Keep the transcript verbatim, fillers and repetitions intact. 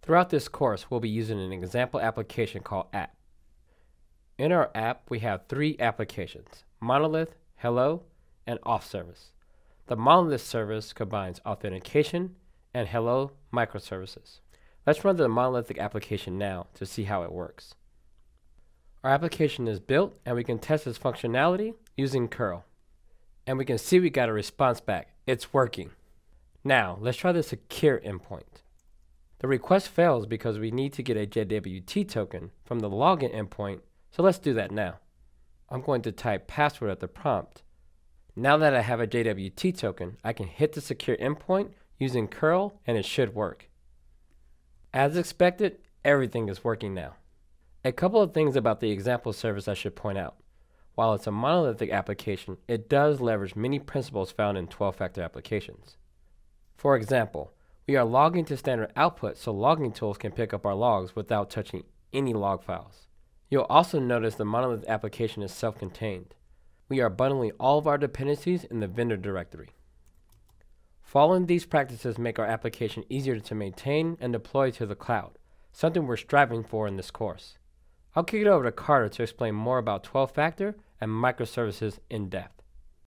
Throughout this course, we'll be using an example application called app. In our app, we have three applications: Monolith, Hello, and Auth service. The Monolith service combines authentication and Hello microservices. Let's run the monolithic application now to see how it works. Our application is built and we can test its functionality using curl. And we can see we got a response back. It's working. Now, let's try the secure endpoint. The request fails because we need to get a J W T token from the login endpoint, so let's do that now. I'm going to type password at the prompt. Now that I have a J W T token, I can hit the secure endpoint using curl and it should work. As expected, everything is working now. A couple of things about the example service I should point out. While it's a monolithic application, it does leverage many principles found in twelve factor applications. For example, we are logging to standard output so logging tools can pick up our logs without touching any log files. You'll also notice the monolith application is self-contained. We are bundling all of our dependencies in the vendor directory. Following these practices make our application easier to maintain and deploy to the cloud, something we're striving for in this course. I'll kick it over to Carter to explain more about twelve factor and microservices in depth.